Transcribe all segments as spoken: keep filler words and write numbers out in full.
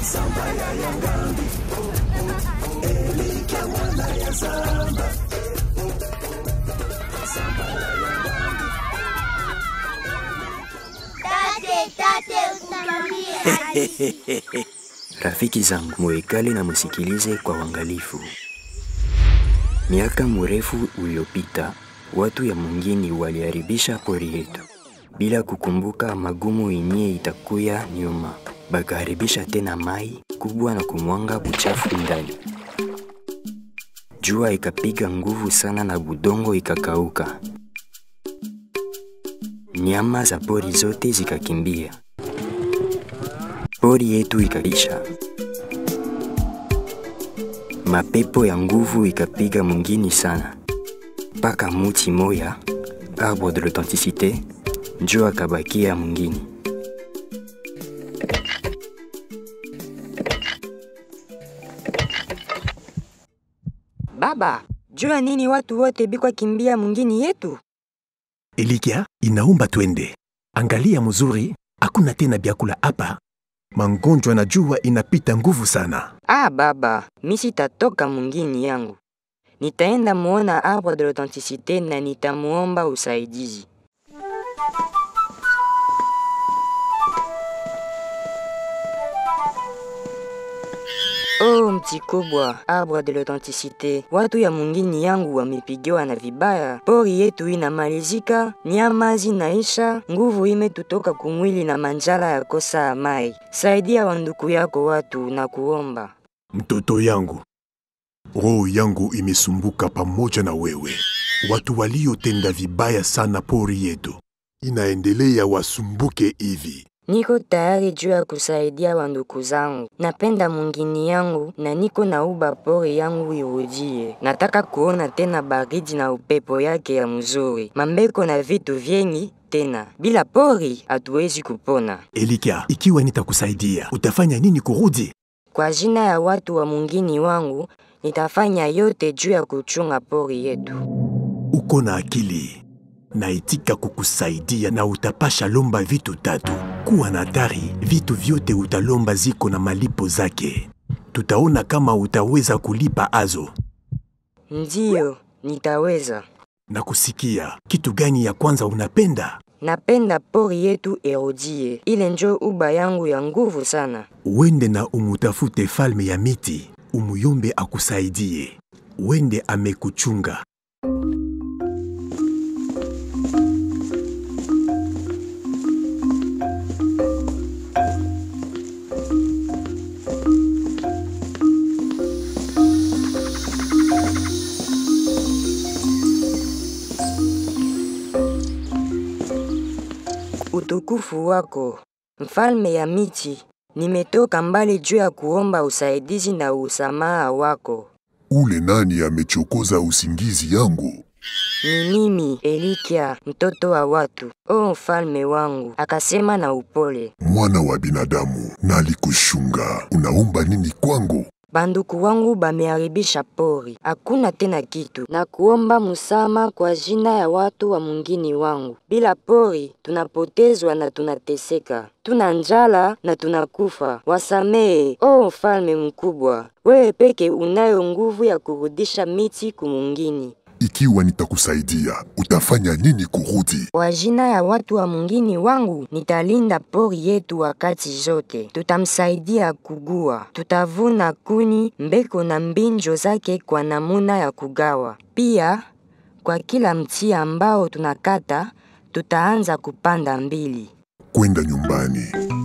Samba ya yangambi, Elikia mwana ya samba. Samba ya yangambi. Tate, tate, utamie. Rafiki zangu, muikale na musikilize kwa uangalifu. Miaka mrefu uliopita, watu ya mwingine waliharibisha pori yetu. Bila kukumbuka magumu yenye itakuya nyuma, bakaharibisha tena mai kubwa na kumwanga buchafu ndani. Jua ikapiga nguvu sana na budongo ikakauka. Nyama za pori zote zikakimbia. Pori yetu ikaisha. Mapepo ya nguvu ikapiga mwingine sana. Paka muti moya, arbre de l'authenticité, njo akabakia mwingine. Baba, jua nini watu wote bikwa kimbia mwingine yetu? Elikia, inaomba twende. Angalia mzuri, hakuna tena vyakula hapa. Mangonjwa na jua inapita nguvu sana. Ah baba, misi tatoka mwingine yangu. Nitaenda muona arbre de l'authenticité na nitamuomba usaidizi. Oh mti kubwa, arbre de l'authenticité. Watu ya mwingine yangu wamepigiwa na vibaya. Pori yetu inamalizika, nyama zinaisha, nguvu imetutoka kumwili na manjala ya kosa mai. Saidia wanduku yako watu na kuomba. Mtoto yangu, roho yangu imesumbuka pamoja na wewe. Watu waliotenda vibaya sana pori yetu inaendelea wasumbuke hivi. Niko tayari juu ya kusaidia wanduku zangu. Napenda mwingine yangu na niko nauba pori yangu irudie. Nataka kuona tena baridi na upepo yake ya mzuri. Mambeko na vitu vyengi tena. Bila pori hatuwezi kupona. Elikia, ikiwa nitakusaidia, utafanya nini kurudi? Kwa jina ya watu wa mwingine wangu, nitafanya yote juu ya kuchunga pori yetu. Uko na akili. Naitika kukusaidia na utapasha lomba vitu tatu. Kuwa na hatari, vitu vyote utalomba ziko na malipo zake. Tutaona kama utaweza kulipa azo. Ndiyo, nitaweza. Na kusikia, kitu gani ya kwanza unapenda? Napenda pori yetu erudie. Ile njo uba yangu ya nguvu sana. Wende na umutafute falme ya miti. Umuyombe akusaidie. Wende amekuchunga. Utukufu wako, mfalme ya miti, nimetoka mbali juu ya kuomba usaidizi na usamaha wako. Ule nani amechokoza usingizi yangu? Ni mimi, Elikia, mtoto wa watu. O mfalme wangu, akasema na upole. Mwana wa binadamu, nalikushunga. Unaomba nini kwangu? Banduku wangu bameharibisha pori. Hakuna tena kitu. Na kuomba musama kwa jina ya watu wa mwingine wangu. Bila pori, tunapotezwa na tunateseka. Tuna njala na tunakufa. Wasamee, o mfalme mkubwa. Wewe peke unayo nguvu ya kurudisha miti kumungini. Ikiwa nitakusaidia, utafanya nini kurudi? Kwa jina ya watu wa mwingine wangu, nitalinda pori yetu wakati zote. Tutamsaidia kugua. Tutavuna kuni, mbeko na mbinjo zake kwa namuna ya kugawa. Pia, kwa kila mti ambao tunakata, tutaanza kupanda mbili. Kwenda nyumbani.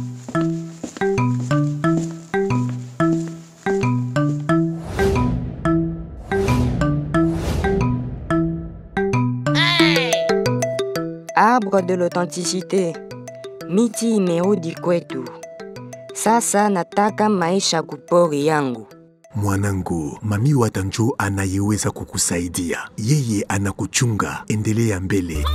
Arbre de l'authenticité. Miti imerudi kwetu. Sasa nataka maisha kupori yangu. Mwanangu, mami watanjo anayeweza kukusaidia. Yeye anakuchunga, endelea mbele.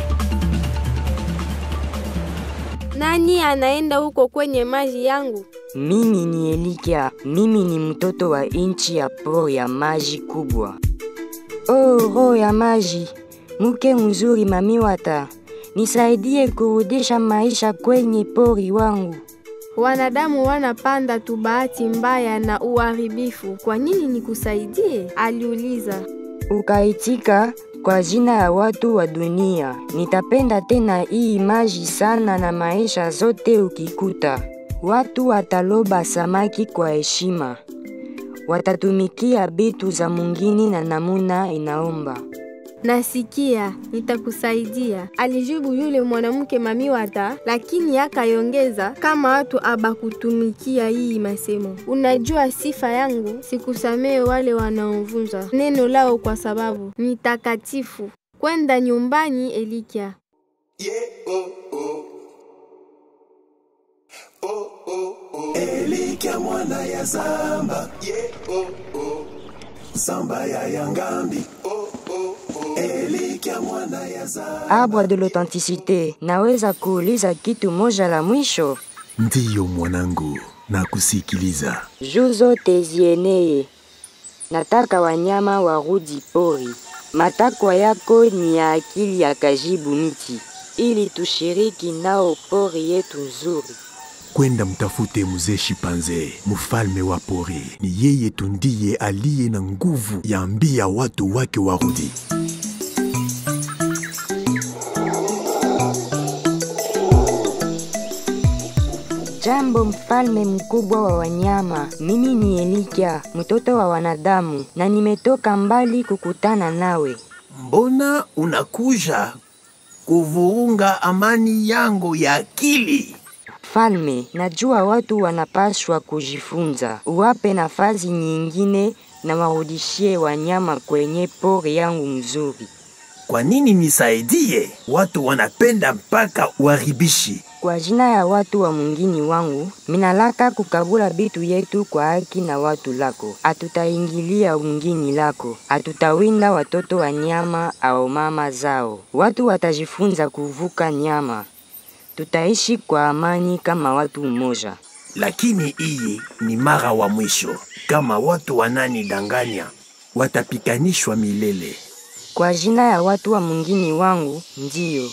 Nani anaenda huko kwenye maji yangu? Mimi ni Elikia, mimi ni mtoto wa inchi ya pori ya maji kubwa. Oh, roho ya maji, mke mzuri Mamiwata, nisaidie kurudisha maisha kwenye pori wangu. Wanadamu wanapanda tu bahati mbaya na uharibifu. Kwa nini nikusaidie? Aliuliza. Ukaitika, kwa jina ya watu wa dunia, nitapenda tena hii maji sana na maisha zote ukikuta. Watu wataloba samaki kwa heshima. Watatumikia bitu za mungini na namuna inaomba. Nasikia, nitakusaidia, alijibu yule mwanamke Mamiwata, lakini akayongeza, kama watu abakutumikia hii masemo. Unajua sifa yangu, sikusamee wale wanaovunja neno lao kwa sababu ni takatifu. Kwenda nyumbani Elikia. Yeah, oh, oh. Oh, oh, oh. Elikia mwana ya Zamba. Yeah, oh, oh. Zamba ya Yangambi. Oh, oh, oh. Elikia mwana ya Zamba. Arbre de l'authenticité, naweza kuuliza kitu moja la mwisho? Ndiyo mwanangu, na kusikiliza. Juu zote zieneye. Nataka wanyama warudi pori. Matakwa yako ni ya akili ya kajibu miti, ili tushiriki nao pori yetu nzuri. Kwenda mtafute mzee Shipanze, mfalme wa pori. Ni yeye tu ndiye aliye na nguvu ya ambia watu wake warudi. Jambo mfalme mkubwa wa wanyama, mimi ni Elikia, mtoto wa wanadamu, na nimetoka mbali kukutana nawe. Mbona unakuja kuvurunga amani yangu ya akili? Mfalme, najua watu wanapaswa kujifunza. Uwape nafasi nyingine na warudishie wanyama kwenye pori yangu mzuri. Kwa nini nisaidie? Watu wanapenda mpaka uharibishi. Kwa jina ya watu wa mungini wangu, minalaka kukabula bitu yetu kwa haki na watu lako. Atutaingilia mungini lako. Atutawinda watoto wa nyama au mama zao. Watu watajifunza kuvuka nyama. Tutaishi kwa amani kama watu umoja. Lakini hii ni mara wa mwisho. Kama watu wanani danganya, watapikanishwa milele. Kwa jina ya watu wa mungini wangu, ndiyo.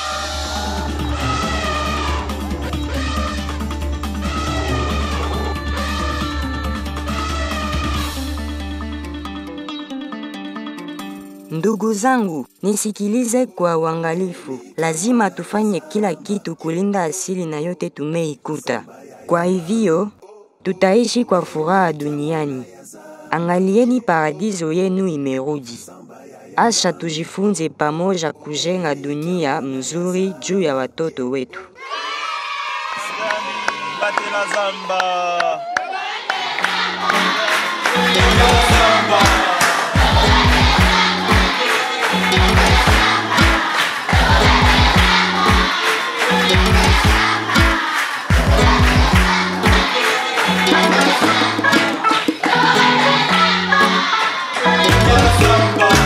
Ndugu zangu, nisikilize kwa uangalifu. Lazima tufanye kila kitu kulinda asili na yote tumeikuta. Kwa hivyo, tutaishi kwa furaha duniani. Angalieni paradiso yenu imerudi. Asha tujifunze pamoja kujenga dunia mzuri juu ya watoto wetu. Batela Zamba. Zamba.